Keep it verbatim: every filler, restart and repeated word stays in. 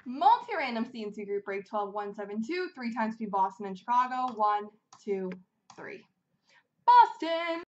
Multi-random C and C group break twelve one seven two, three times between Boston and Chicago. One, two, three. Boston!